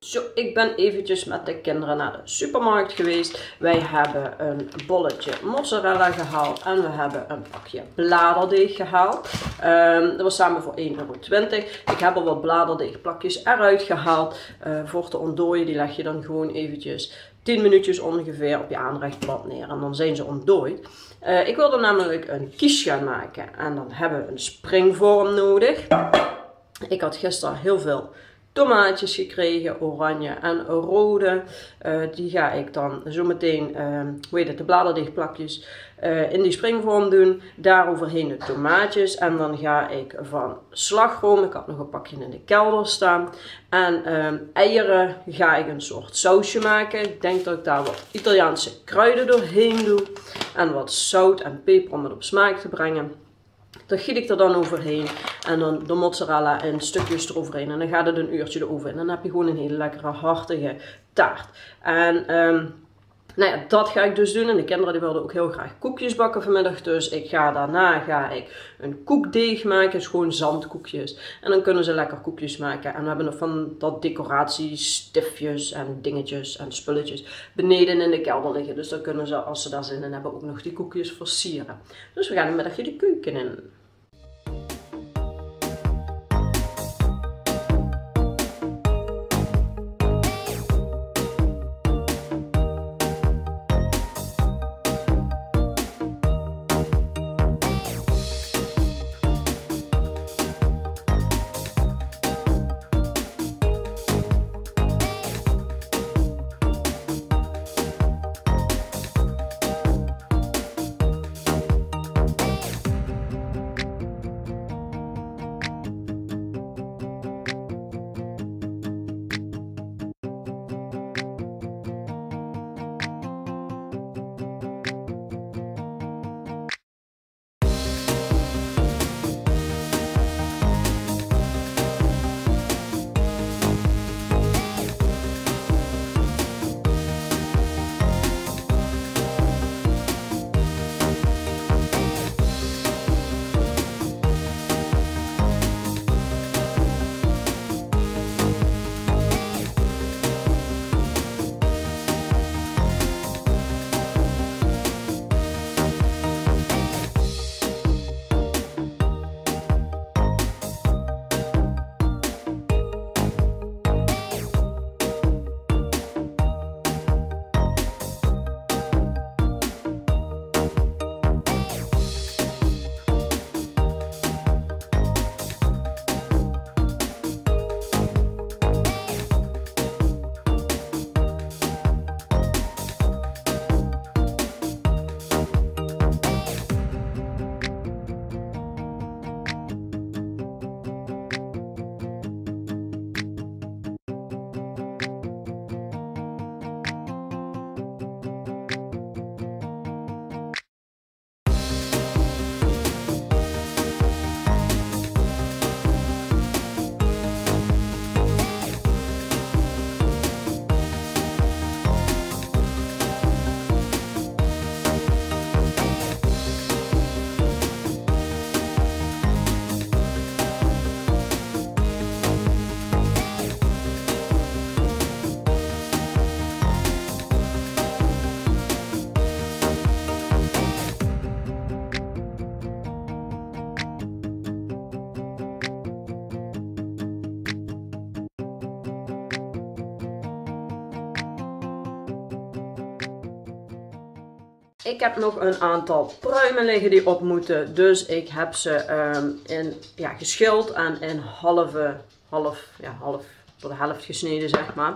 Zo, ik ben eventjes met de kinderen naar de supermarkt geweest. Wij hebben een bolletje mozzarella gehaald en we hebben een pakje bladerdeeg gehaald. Dat was samen voor 1,20 €. Ik heb er wat bladerdeegplakjes eruit gehaald. Voor te ontdooien, die leg je dan gewoon eventjes 10 minuutjes ongeveer op je aanrechtblad neer en dan zijn ze ontdooid. Ik wilde namelijk een quiche gaan maken en dan hebben we een springvorm nodig. Ik had gisteren heel veel tomaatjes gekregen, oranje en rode. Die ga ik dan zo meteen, de bladerdeegplakjes in die springvorm doen. Daaroverheen de tomaatjes. En dan ga ik van slagroom, ik had nog een pakje in de kelder staan. En eieren ga ik een soort sausje maken. Ik denk dat ik daar wat Italiaanse kruiden doorheen doe. En wat zout en peper om het op smaak te brengen. Dat giet ik er dan overheen en dan de mozzarella in stukjes eroverheen. En dan gaat het een uurtje de oven in. En dan heb je gewoon een hele lekkere hartige taart. En nou ja, dat ga ik dus doen. En de kinderen die wilden ook heel graag koekjes bakken vanmiddag. Dus daarna ga ik een koekdeeg maken. Dus gewoon zandkoekjes. En dan kunnen ze lekker koekjes maken. En we hebben nog van dat decoratiestiftjes en dingetjes en spulletjes beneden in de kelder liggen. Dus dan kunnen ze, als ze daar zin in hebben, ook nog die koekjes versieren. Dus we gaan een middagje de keuken in. Ik heb nog een aantal pruimen liggen die op moeten. Dus ik heb ze geschild en in half door de helft gesneden, zeg maar.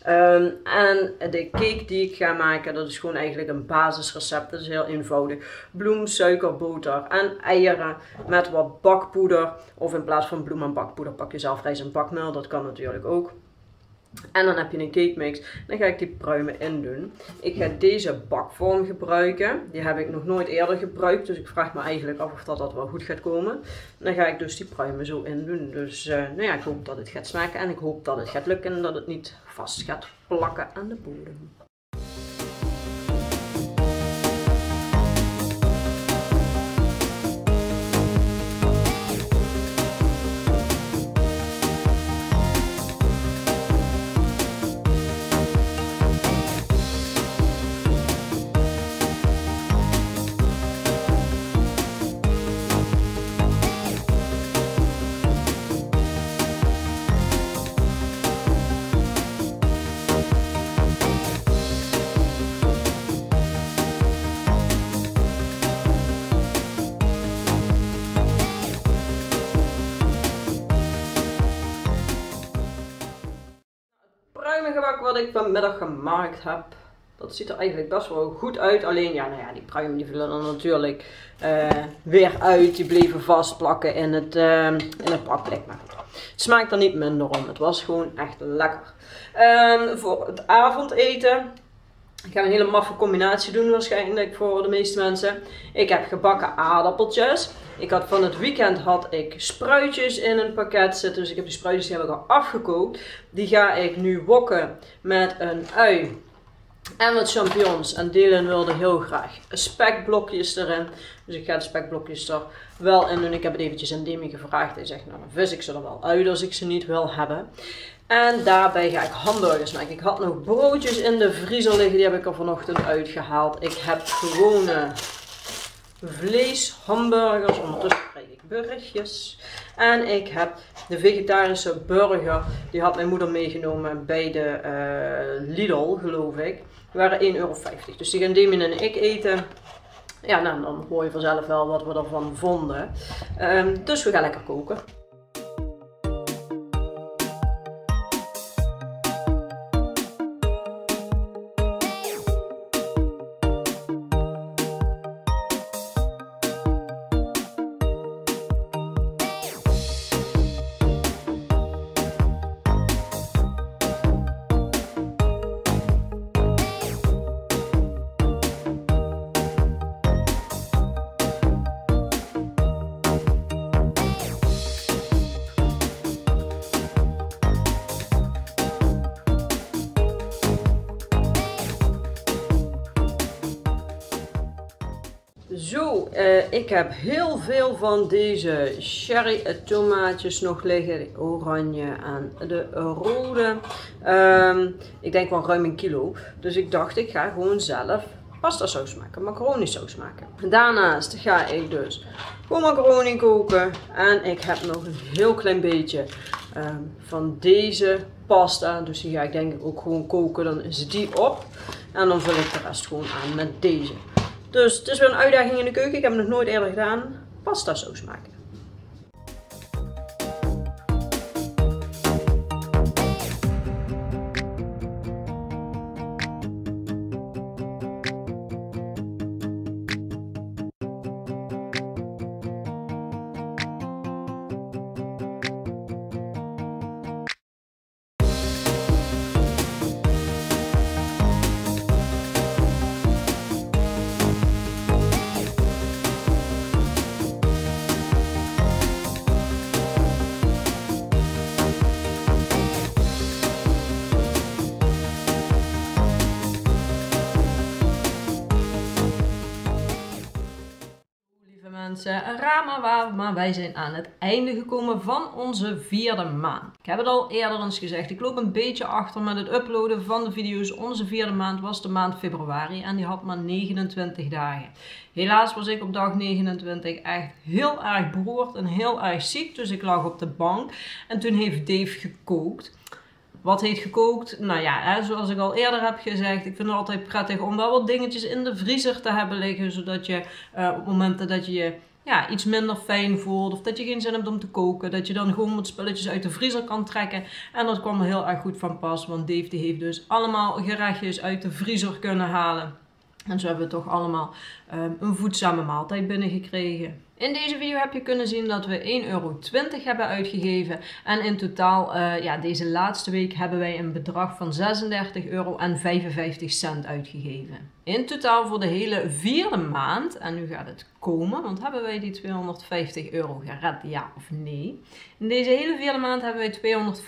En de cake die ik ga maken, dat is gewoon eigenlijk een basisrecept. Dat is heel eenvoudig. Bloem, suiker, boter en eieren met wat bakpoeder. Of in plaats van bloem en bakpoeder pak je zelf rijst en bakmeel. Dat kan natuurlijk ook. En dan heb je een cake mix. Dan ga ik die pruimen in doen. Ik ga deze bakvorm gebruiken. Die heb ik nog nooit eerder gebruikt. Dus ik vraag me eigenlijk af of dat wel goed gaat komen. Dan ga ik dus die pruimen zo in doen. Dus ik hoop dat het gaat smaken. En ik hoop dat het gaat lukken. En dat het niet vast gaat plakken aan de bodem. vanmiddag gemaakt heb. Dat ziet er eigenlijk best wel goed uit. Alleen ja, nou ja, die pruimen die vielen er natuurlijk weer uit. Die bleven vastplakken in het bakblik. Maar het smaakt er niet minder om. Het was gewoon echt lekker. Voor het avondeten. Ik ga een hele maffe combinatie doen waarschijnlijk voor de meeste mensen. Ik heb gebakken aardappeltjes. Van het weekend had ik spruitjes in een pakket zitten. Dus ik heb die spruitjes die heb ik al afgekookt. Die ga ik nu wokken met een ui en wat champignons. En Dylan wilde heel graag spekblokjes erin. Dus ik ga de spekblokjes er wel in doen. Ik heb het eventjes aan Demi gevraagd. Hij zegt, nou dan vis ik ze er wel uit als ik ze niet wil hebben. En daarbij ga ik hamburgers maken. Ik had nog broodjes in de vriezer liggen. Die heb ik er vanochtend uitgehaald. Ik heb gewone vleeshamburgers. Ondertussen krijg ik berichtjes. En ik heb de vegetarische burger. Die had mijn moeder meegenomen bij de Lidl, geloof ik. Die waren €1,50. Dus die gaan Demi en ik eten. Ja, nou, dan hoor je vanzelf wel wat we ervan vonden. Dus we gaan lekker koken. Zo, ik heb heel veel van deze cherry tomaatjes nog liggen. De oranje en de rode. Ik denk wel ruim 1 kilo. Dus ik dacht, ik ga gewoon zelf pasta saus maken, macaroni saus maken. Daarnaast ga ik dus gewoon macaroni koken. En ik heb nog een heel klein beetje van deze pasta. Dus die ga ik denk ik ook gewoon koken. Dan is die op. En dan vul ik de rest gewoon aan met deze. Dus het is weer een uitdaging in de keuken. Ik heb het nog nooit eerder gedaan. Pasta saus maken. Maar wij zijn aan het einde gekomen van onze 4e maand. Ik heb het al eerder eens gezegd, ik loop een beetje achter met het uploaden van de video's. Onze 4e maand was de maand februari en die had maar 29 dagen. Helaas was ik op dag 29 echt heel erg beroerd en heel erg ziek, dus ik lag op de bank. En toen heeft Dave gekookt. Wat heeft gekookt? Nou ja, zoals ik al eerder heb gezegd, ik vind het altijd prettig om wel wat dingetjes in de vriezer te hebben liggen. Zodat je op momenten dat je je iets minder fijn voelt of dat je geen zin hebt om te koken, dat je dan gewoon wat spulletjes uit de vriezer kan trekken. En dat kwam er heel erg goed van pas, want Dave die heeft dus allemaal gerechtjes uit de vriezer kunnen halen. En zo hebben we toch allemaal een voedzame maaltijd binnengekregen. In deze video heb je kunnen zien dat we €1,20 hebben uitgegeven. En in totaal, deze laatste week hebben wij een bedrag van €36,55 uitgegeven. In totaal voor de hele 4e maand, en nu gaat het komen, want hebben wij die €250 gered, ja of nee? In deze hele 4e maand hebben wij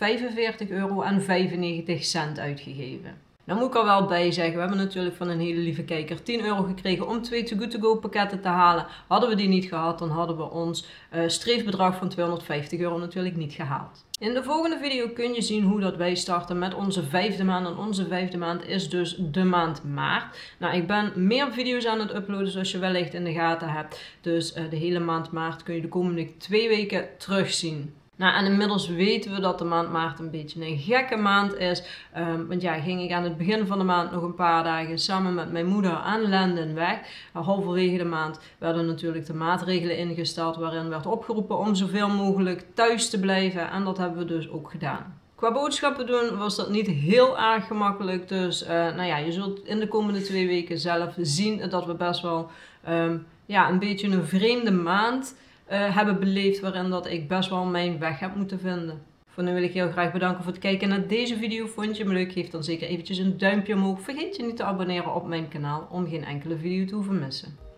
€245,95 uitgegeven. Dan moet ik er wel bij zeggen, we hebben natuurlijk van een hele lieve kijker €10 gekregen om 2 Too Good To Go pakketten te halen. Hadden we die niet gehad, dan hadden we ons streefbedrag van €250 natuurlijk niet gehaald. In de volgende video kun je zien hoe dat wij starten met onze 5e maand. En onze 5e maand is dus de maand maart. Nou, ik ben meer video's aan het uploaden zoals je wellicht in de gaten hebt. Dus de hele maand maart kun je de komende 2 weken terugzien. Nou, en inmiddels weten we dat de maand maart een beetje een gekke maand is. Want ja, ging ik aan het begin van de maand nog een paar dagen samen met mijn moeder aan Landen weg. Halverwege de maand werden natuurlijk de maatregelen ingesteld waarin werd opgeroepen om zoveel mogelijk thuis te blijven. En dat hebben we dus ook gedaan. Qua boodschappen doen was dat niet heel erg gemakkelijk. Dus nou ja, je zult in de komende 2 weken zelf zien dat we best wel een beetje een vreemde maand hebben beleefd. Waarin dat ik best wel mijn weg heb moeten vinden. Voor nu wil ik heel graag bedanken voor het kijken naar deze video. Vond je hem leuk? Geef dan zeker eventjes een duimpje omhoog. Vergeet je niet te abonneren op mijn kanaal om geen enkele video te hoeven missen.